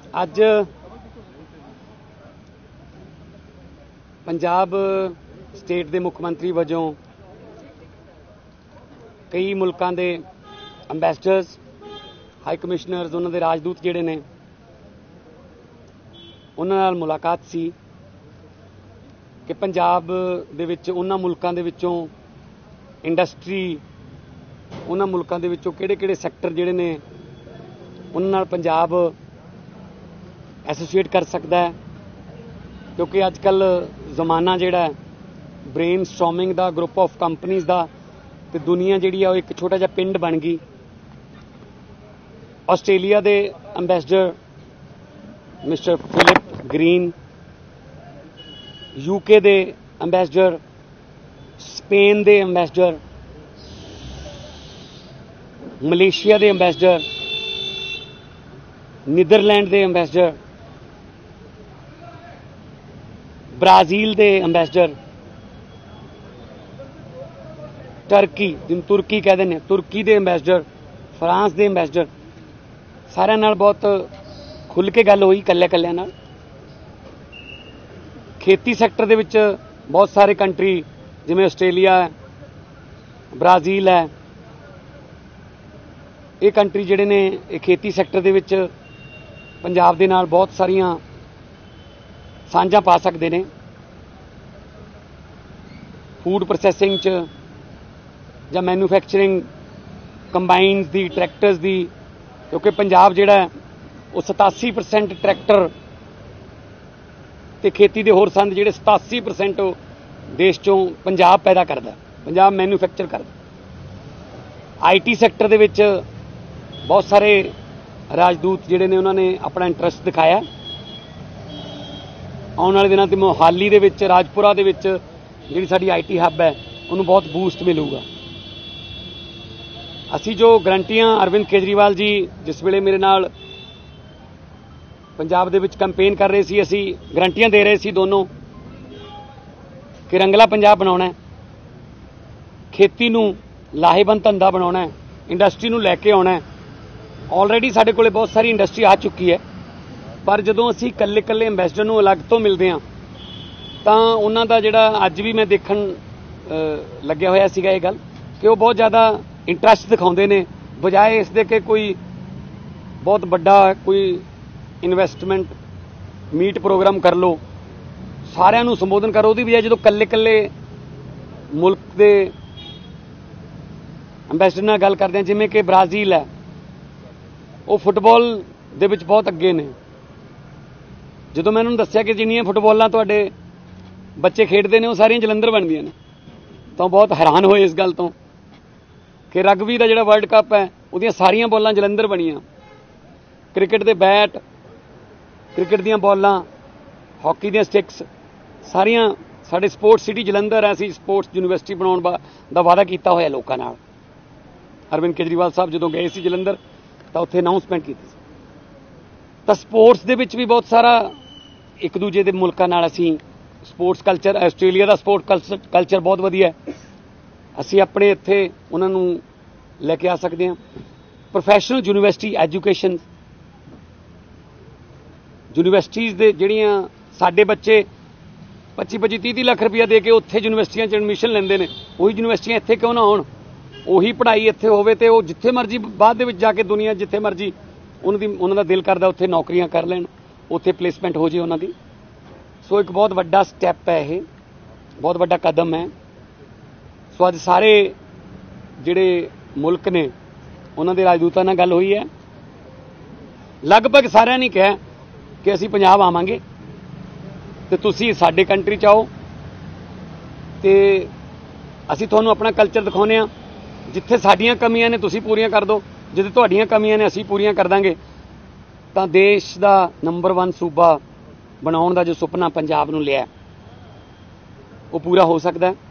ਅੱਜ पंजाब स्टेट के मुख मंत्री वजों कई मुल्कों के अंबैसडर्स हाई कमिश्नर्स उन्होंने राजदूत जिहड़े ने उन्हां नाल मुलाकात सी कि पंजाब दे विच उन्हां मुल्कों दे विचों इंडस्ट्री उन्हां मुल्कों दे विचों किहड़े-किहड़े सैक्टर जिहड़े ने उन्हां नाल पंजाब एसोसीएट कर सकता है, क्योंकि अजकल जमाना जिहड़ा ब्रेन स्टॉर्मिंग का ग्रुप ऑफ कंपनीज़ का तो दुनिया जिहड़ी है एक छोटा जिहा पिंड बन गई। आस्ट्रेलिया के ambassador mister Philip Green, UK के अंबैसडर, स्पेन के अंबैसडर, मलेशिया के अंबैसडर, नीदरलैंड के अंबैसडर, ब्राज़ील के अंबैसडर, टर्की जिन तुर्की कहते हैं तुर्की के अंबैसडर, फ्रांस के अंबैसडर, सारे नाल बहुत खुल के गल हुई कल्ले कल्ले नाल। खेती सैक्टर दे विच बहुत सारे कंट्री जिवें आस्ट्रेलिया है, ब्राज़ील है, ये कंट्री जिहड़े ने ये खेती सैक्टर दे विच पंजाब दे नाल बहुत सारियां सांझां पा सकते हैं। फूड प्रोसैसिंग च जां मैन्यूफैक्चरिंग कंबाइनस दी, ट्रैक्टर्स दी, क्योंकि पंजाब जिहड़ा है वो 87% ट्रैक्टर ते खेती दे होर संद जिहड़े 87% देश चों पंजाब पैदा करदा, पंजाब मैन्यूफैक्चर करदा। IT सैक्टर दे विच बहुत सारे राजदूत जिहड़े ने उन्होंने अपना इंटरस्ट दिखाया। आने वाले दिनों में मोहाली दे विच, राजपुरा दे विच जिहड़ी साडी IT हब है उन्होंने बहुत बूस्ट मिलूगा। असी जो गारंटियां अरविंद केजरीवाल जी जिस वेले मेरे नाल पंजाब दे विच कैंपेन कर रहे सी, असी गारंटियां दे रहे सी दोनों कि रंगला पंजाब बनाउणा है, खेती नूं लाहेबंद धंधा बनाउणा है, इंडस्ट्री नूं लैके आउणा है। ऑलरेडी साडे कोले बहुत सारी इंडस्ट्री आ चुकी है, पर जदों असी कल्ले कल्ले अंबैसडर नूं अलग तो मिलते हैं तां उन्हां दा जिहड़ा अज भी मैं देखण लग्या होया सीगा ये गल कि वो बहुत ज़्यादा इंटरस्ट दिखाउंदे ने, बजाए इस दे कि कोई बहुत बड़ा कोई इन्वेस्टमेंट मीट प्रोग्राम कर लो, सारिਆਂ ਨੂੰ संबोधन करो। ਉਹਦੀ बजाय जो कल्ले कल्ले मुल्क के अंबैसडर नाल गल करते हैं, जिवें कि ब्राज़ील है वो फुटबॉल दे विच बहुत अगे ने। जो मैं उन्होंने दस्सिया कि जिन्नियां फुटबॉलां तुहाडे बच्चे खेडते हैं वो सारियां जलंधर बनदियां ने, तो बहुत हैरान होए इस गल तो कि रगबी का जिहड़ा वर्ल्ड कप है उहदियां सारियां बॉलां जलंधर बनियां। क्रिकेट के बैट, क्रिकेट दीयां बॉलां, हॉकी दीयां स्टिक्स सारियां साडे स्पोर्ट्स सिटी जलंधर है। असीं स्पोर्ट्स यूनिवर्सिटी बनाउण दा वादा कीता होया लोकां नाल। अरविंद केजरीवाल साहब जदों गए सी जलंधर तो उत्थे अनाउंसमेंट की सी। तो स्पोर्ट्स दे विच भी बहुत सारा एक दूजे दे मुल्कां नाल असीं स्पोर्ट्स कल्चर, आस्ट्रेलिया का स्पोर्ट्स कल्चर बहुत वधिया है, असीं अपने इत्थे उन्हां नूं लैके आ सकते हैं। प्रोफैशनल यूनिवर्सिटी एजुकेशन, यूनिवर्सिटीज़ दे जिहड़ियां साडे बच्चे 25-30 लाख रुपया दे के उत्थे यूनिवर्सिटियां च एडमिशन लैंदे ने, उही यूनिवर्सिटियां इत्थे क्यों ना होण, उही पढ़ाई इत्थे होवे ते वो जिथे मर्जी बाद दे विच जाके दुनिया जिथे मर्जी उन्हां दा दिल करदा उत्थे नौकरियां कर लैण, उत्थे प्लेसमेंट हो जाए उन्हां दी। सो एक बहुत वड्डा स्टैप है, ये बहुत वड्डा कदम है। सो अज सारे जिहड़े मुल्क ने उन्हां दे राजदूतां नाल गल हुई है, लगभग सारिआं ने कहा कि असीं पंजाब आवांगे ते तुसीं साडे कंट्री च आओ ते असीं तुहानूं अपना कल्चर दिखाउने आ, जिथे साडीआं कमियां ने तुसीं पूरीआं कर दो, जिथे तुहाडीआं कमियां ने असीं पूरीआं कर दांगे, तां देश दा नंबर 1 सूबा बनाउण दा जो सुपना पंजाब नूं लिया वो पूरा हो सकता है।